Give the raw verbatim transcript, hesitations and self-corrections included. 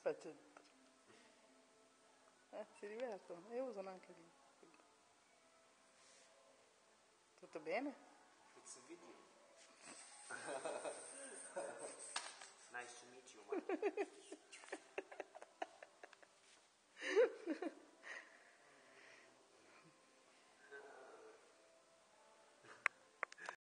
facendo? Eh, si divertono e usano anche lì. Tutto bene? It's a video.